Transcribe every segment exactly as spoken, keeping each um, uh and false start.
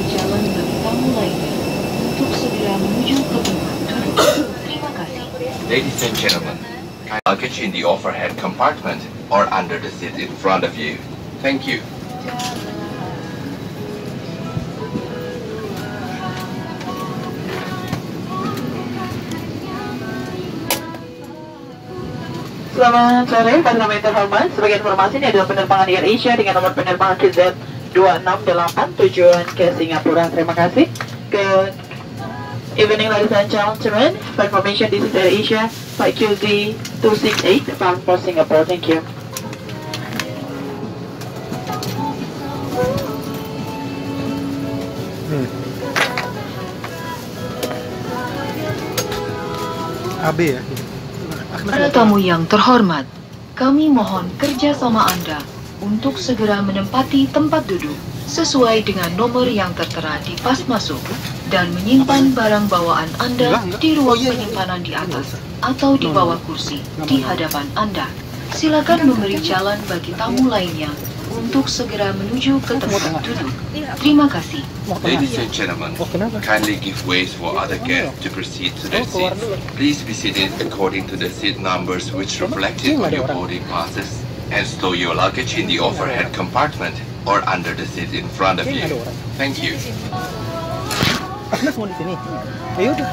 jalan bagi tamu lainnya untuk segera menuju ke tempat duduk. Terima kasih. Ladies and gentlemen, kind luggage in the overhead compartment or under the seat in front of you. Thank you. Selamat sore, para tamu yang terhormat. Sebagai informasi, ini adalah penerbangan Air Asia dengan nomor penerbangan Q Z dua enam delapan tujuan ke Singapura. Terima kasih. Good evening, ladies and gentlemen. For information, this is Air Asia flight Q Z two six eight bound for Singapore. Thank you. Hmm. A B ya. Para tamu yang terhormat, kami mohon kerjasama Anda untuk segera menempati tempat duduk sesuai dengan nomor yang tertera di pas masuk dan menyimpan barang bawaan Anda di ruang penyimpanan di atas atau di bawah kursi di hadapan Anda. Silakan memberi jalan bagi tamu lainnya untuk segera menuju ke tempat duduk. Terima kasih. Ladies and gentlemen, kindly give ways for other guests to proceed to their seats. Please be seated according to the seat numbers which reflected on your boarding passes, and stow your luggage in the overhead compartment or under the seat in front of you. Thank you. Agnes mau di sini. Ayo udah.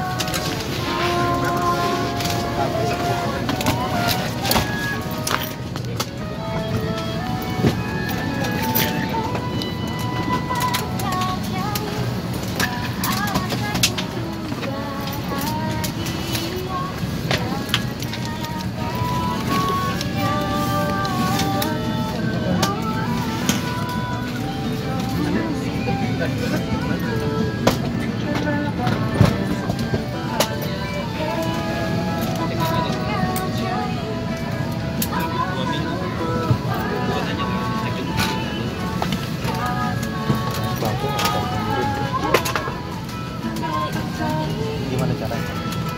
Gimana caranya?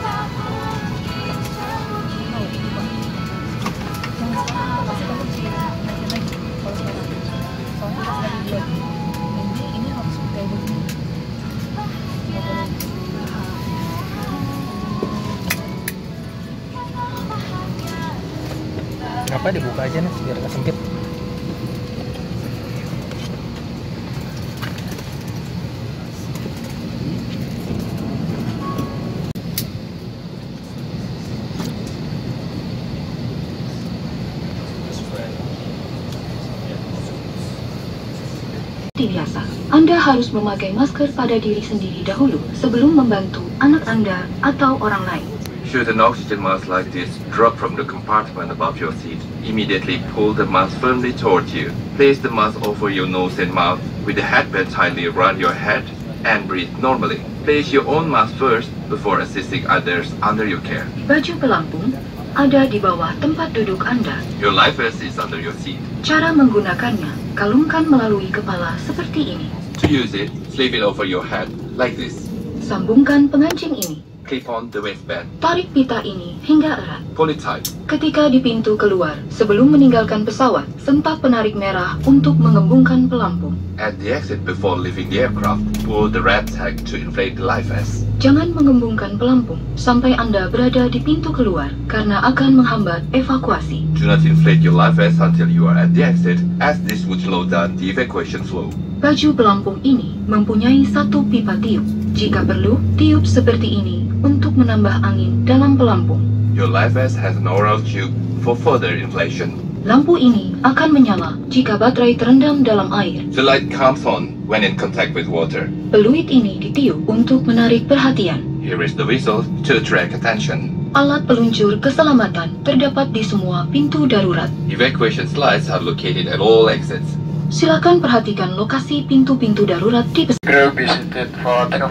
Kenapa dibuka aja nih biar nggak sempit? Biasa, Anda harus memakai masker pada diri sendiri dahulu sebelum membantu anak Anda atau orang lain. Should an oxygen mask like this drop from the compartment above your seat, immediately pull the mask firmly towards you. Place the mask over your nose and mouth with the headband tightly around your head and breathe normally. Place your own mask first before assisting others under your care. Baju pelampung ada di bawah tempat duduk Anda. Your life vest is under your seat. Cara menggunakannya, kalungkan melalui kepala seperti ini. To use it, slip it over your head like this. Sambungkan pengancing ini. Clip on the waistband. Tarik pita ini hingga erat. Pull it tight. Ketika di pintu keluar, sebelum meninggalkan pesawat, sentak penarik merah untuk mengembungkan pelampung. At the exit before leaving the aircraft, pull the red tag to inflate the life vest. Jangan mengembungkan pelampung sampai Anda berada di pintu keluar karena akan menghambat evakuasi. Do not inflate your life vest until you are at the exit, as this would slow down the evacuation flow. Baju pelampung ini mempunyai satu pipa tiup. Jika perlu, tiup seperti ini untuk menambah angin dalam pelampung. Your life vest has an oral tube for further inflation. Lampu ini akan menyala jika baterai terendam dalam air. The light comes on when in contact with water. Peluit ini ditiup untuk menarik perhatian. Here is the whistle to attract attention. Alat peluncur keselamatan terdapat di semua pintu darurat. Evacuation slides are located at all exits. Silakan perhatikan lokasi pintu-pintu darurat di pesawat. Crew be seated for takeoff.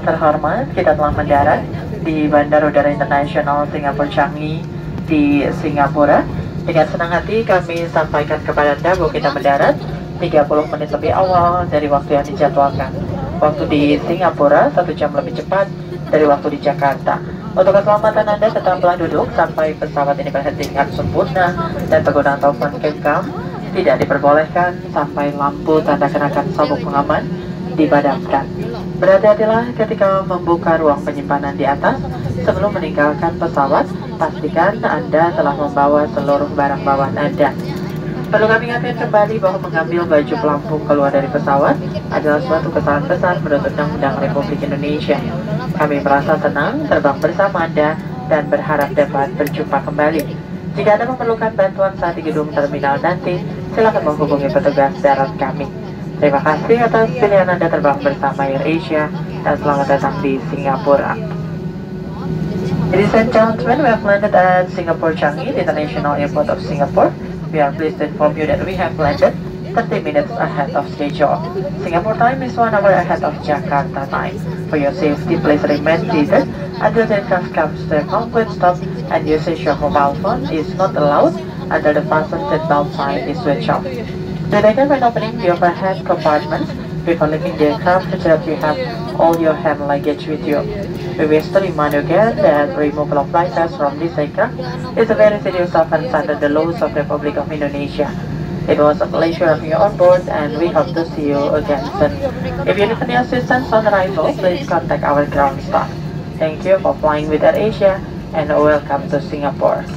terhormat, kita telah mendarat di Bandara Udara Internasional Singapura Changi di Singapura. Dengan senang hati kami sampaikan kepada Anda bahwa kita mendarat tiga puluh menit lebih awal dari waktu yang dijadwalkan. Waktu di Singapura satu jam lebih cepat dari waktu di Jakarta. Untuk keselamatan Anda, tetaplah duduk sampai pesawat ini berhenti dengan sempurna dan penggunaan telepon genggam tidak diperbolehkan sampai lampu tanda kenakan sabuk pengaman dipadamkan. Berhati-hatilah ketika membuka ruang penyimpanan di atas. Sebelum meninggalkan pesawat, pastikan Anda telah membawa seluruh barang bawaan Anda. Perlu kami ingatkan kembali bahwa mengambil baju pelampung keluar dari pesawat adalah suatu kesalahan besar menurut Undang-Undang Republik Indonesia. Kami merasa senang terbang bersama Anda dan berharap dapat berjumpa kembali. Jika Anda memerlukan bantuan saat di gedung terminal nanti, silakan menghubungi petugas darat kami. Terima kasih atas pilihan Anda terbang bersama AirAsia dan selamat datang di Singapura. Ladies and gentlemen, we have landed at Singapore Changi, the International Airport of Singapore. We are pleased to inform you that we have landed thirty minutes ahead of schedule. Singapore time is one hour ahead of Jakarta time. For your safety, please remain seated until the aircraft comes to a complete stop, and usage of mobile phone is not allowed until the fasten seatbelt sign is switched off. Do take care when opening the overhead compartments before leaving the aircraft so that you have all your hand luggage with you. We wish to remind you again that removal of flight vests from this aircraft is a very serious offense under the laws of the Republic of Indonesia. It was a pleasure having you on board, and we hope to see you again soon. If you need any assistance on arrival, please contact our ground staff. Thank you for flying with AirAsia, and welcome to Singapore.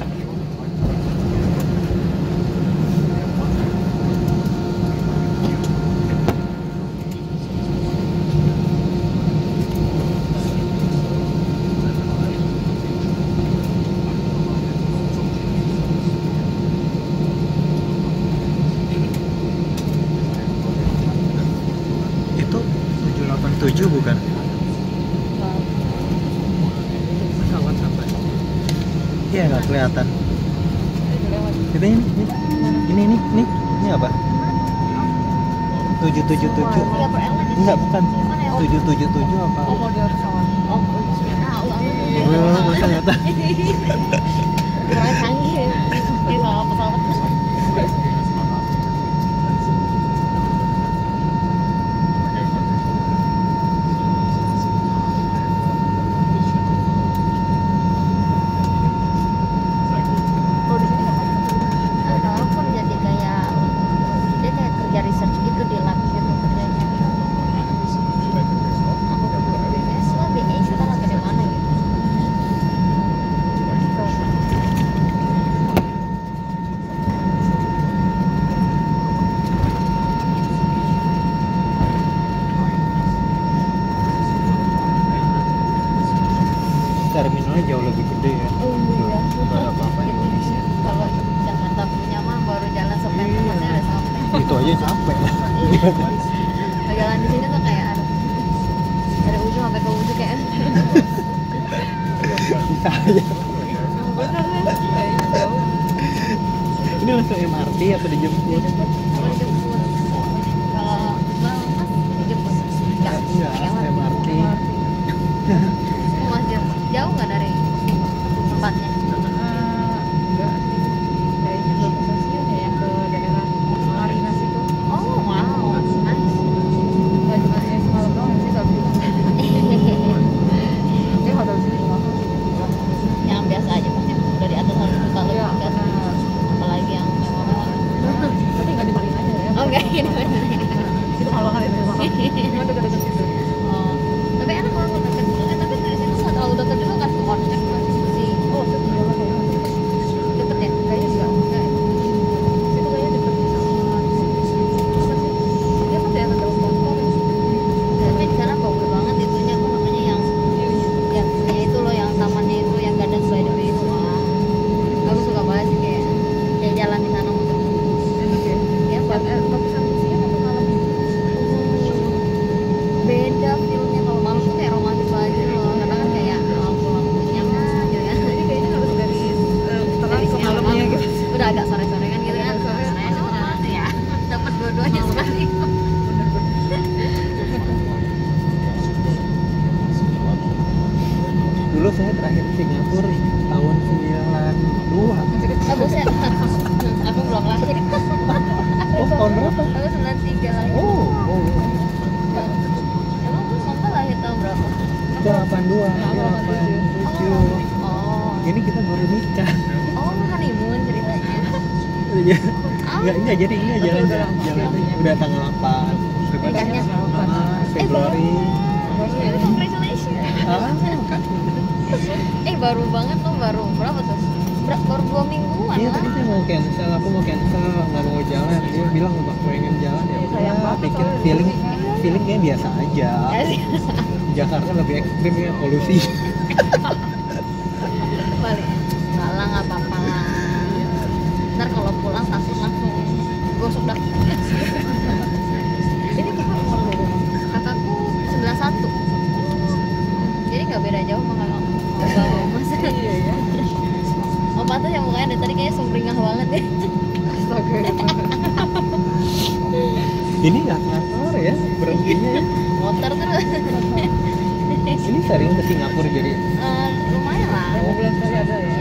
tujuh bukan? Kawan sampai. Iya nggak kelihatan. Kita ini, ini, ini, ini, ini apa? Tujuh tujuh tujuh. Enggak bukan. Tujuh tujuh tujuh apa? Oh mau di pesawat. Oh oh ternyata. Orang canggih. Di pesawat. Terminalnya jauh lebih gede ya. Oh iya. Berapa apa Indonesia? Kalau Jakarta punya mah baru jalan sampai rumahnya udah sampai. Itu aja capek lah. Iya. Jalan di sini tuh kayak dari ujung sampai ke ujung kayak. Bisa aja. Bener kan? Jauh. Ini langsung M R T atau dijemput? Apa dijemput? Kalau Mas dijemput? Enggak. Enggak, M R T. Mas jauh nggak dari tempatnya? Enggak sih, kayaknya belum ke stasiun ya, yang ke daerah Marina situ. Oh wow, nice. Nggak cuma ya semalam doang sih, tapi ini hotel sini mahal sih. Yang biasa aja pasti udah di atas satu juta lebih Iya, kan? benar. Apalagi yang mewah-mewah. Tapi nggak di Marina aja ya. Oh enggak ini benar. Itu mahal banget itu mahal. Cuma dekat-dekat situ. Oh, tapi enak kalau deket. Eh tapi saya terakhir ke Singapura tahun sembilan dua. Oh buset. Aku belum lahir. Oh, tahun berapa? Aku sembilan tiga lahir. Oh, oh. Emang lu Mongka lahir tahun berapa? Itu delapan dua, dia delapan tujuh. Oh. Ini kita baru nikah. Oh, honeymoon ceritanya. Enggak, enggak jadi enggak jalan-jalan. Jalan udah tanggal delapan. Nikahnya? Ah, Februari. Eh, congratulations. Ah, kan. Eh, baru banget tuh, baru berapa tuh? Ber- baru dua mingguan Iya, lah. tadi saya mau cancel, aku mau cancel, nggak mau jalan. Dia bilang nggak pengen jalan ya. Sayang udah, banget pikir soalnya. feeling, feelingnya biasa aja. Asik. Jakarta lebih ekstrim ya polusi. Balik. Enggak lah, nggak apa-apa lah. Ntar kalau pulang langsung langsung gosok daki. Ini kakak umur berapa? Kakakku sembilan satu. Jadi nggak beda jauh sama kakak. Bawa mas. Iya ya. Opa tuh yang mukanya dari tadi kayaknya sumringah banget ya. Astaga. Ini nggak kantor ya, berhentinya ya. Motor terus. Ini sering ke Singapura jadi. Eh, lumayan lah. Lima bulan sekali ada ya.